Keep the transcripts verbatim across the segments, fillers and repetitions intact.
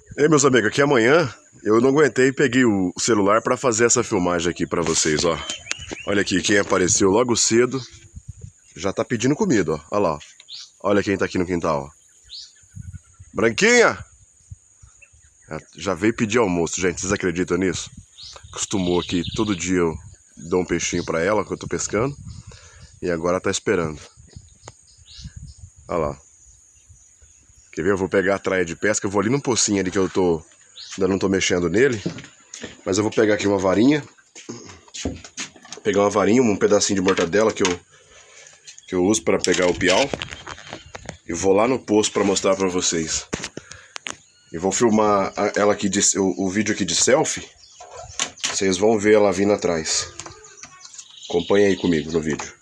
E aí, meus amigos, aqui amanhã eu não aguentei e peguei o celular para fazer essa filmagem aqui para vocês, ó. Olha aqui, quem apareceu logo cedo já tá pedindo comida, ó. Olha lá, ó. Olha quem tá aqui no quintal, ó. Branquinha! Já veio pedir almoço, gente, vocês acreditam nisso? Acostumou aqui, todo dia eu dou um peixinho para ela que eu tô pescando. E agora tá esperando. Olha lá. Quer ver? Eu vou pegar a traia de pesca, eu vou ali num pocinho ali que eu tô... ainda não tô mexendo nele. Mas eu vou pegar aqui uma varinha. Pegar uma varinha, um pedacinho de mortadela que eu, que eu uso para pegar o piau. E vou lá no poço para mostrar para vocês. E vou filmar ela aqui de, o, o vídeo aqui de selfie. Vocês vão ver ela vindo atrás. Acompanha aí comigo no vídeo.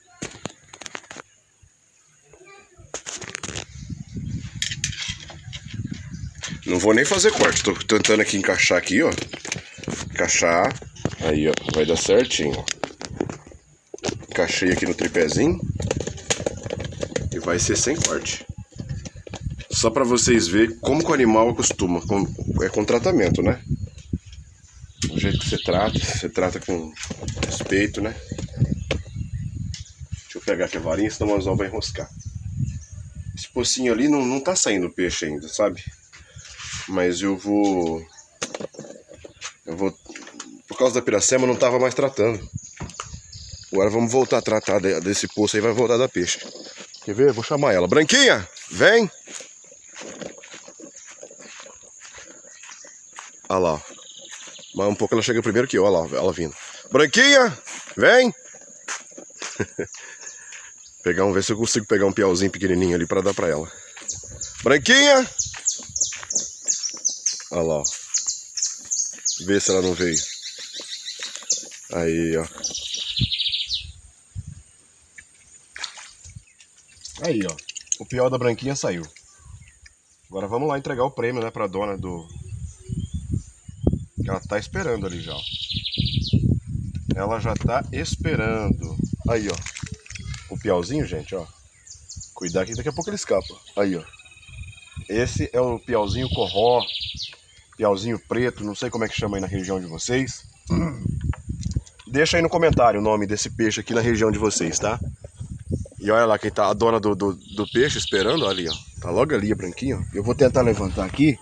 Não vou nem fazer corte, tô tentando aqui encaixar aqui, ó. Encaixar. Aí, ó, vai dar certinho, ó. Encaixei aqui no tripézinho. E vai ser sem corte. Só pra vocês verem como que o animal acostuma. Com, é com tratamento, né? Do jeito que você trata, você trata com respeito, né? Deixa eu pegar aqui a varinha, senão o anzol vai enroscar. Esse pocinho ali não, não tá saindo peixe ainda, sabe? Mas eu vou... Eu vou... Por causa da piracema não tava mais tratando. Agora vamos voltar a tratar desse poço aí, vai voltar a dar peixe. Quer ver? Vou chamar ela. Branquinha, vem! Olha lá, ó. Mas um pouco ela chega primeiro que eu, olha lá, ela vindo. Branquinha, vem! Pegar um, ver se eu consigo pegar um piauzinho pequenininho ali pra dar pra ela. Branquinha! Olha lá, ó. Vê se ela não veio. Aí, ó. Aí, ó. O piau da Branquinha saiu. Agora vamos lá entregar o prêmio, né, pra dona do... Ela tá esperando ali já, ó. Ela já tá esperando. Aí, ó. O piauzinho, gente, ó. Cuidar que daqui a pouco ele escapa. Aí, ó. Esse é o piauzinho corró. Piauzinho preto, não sei como é que chama aí na região de vocês. Deixa aí no comentário o nome desse peixe aqui na região de vocês, tá? E olha lá quem tá, a dona do, do, do peixe esperando, ó, ali, ó. Tá logo ali a Branquinha, ó. Eu vou tentar levantar aqui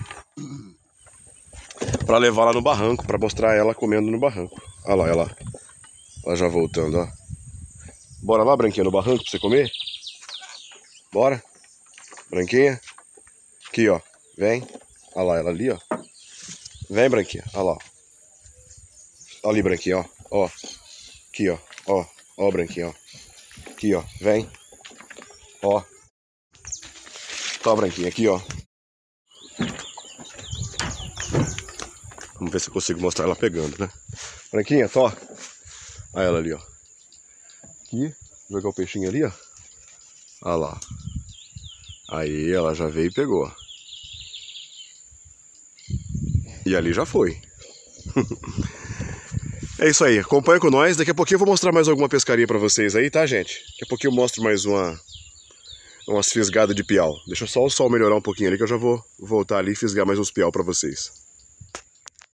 pra levar ela no barranco, pra mostrar ela comendo no barranco. Olha lá, ela, ela já voltando, ó. Bora lá, Branquinha, no barranco pra você comer? Bora? Branquinha? Aqui, ó. Vem. Olha lá, ela ali, ó. Vem, Branquinha. Olha lá. Olha ali, Branquinha, ó. Ó. Aqui, ó. Ó. Ó, Branquinha, ó. Aqui, ó. Vem. Ó. Ó, Branquinha, aqui, ó. Vamos ver se eu consigo mostrar ela pegando, né? Branquinha, tó. Olha ela ali, ó. Aqui. Vou jogar o peixinho ali, ó. Olha lá. Aí ela já veio e pegou. E ali já foi. É isso aí, acompanha com nós. Daqui a pouquinho eu vou mostrar mais alguma pescaria pra vocês aí, tá, gente? Daqui a pouquinho eu mostro mais uma umas fisgadas de piau. Deixa só o sol melhorar um pouquinho ali que eu já vou voltar ali e fisgar mais uns piau pra vocês.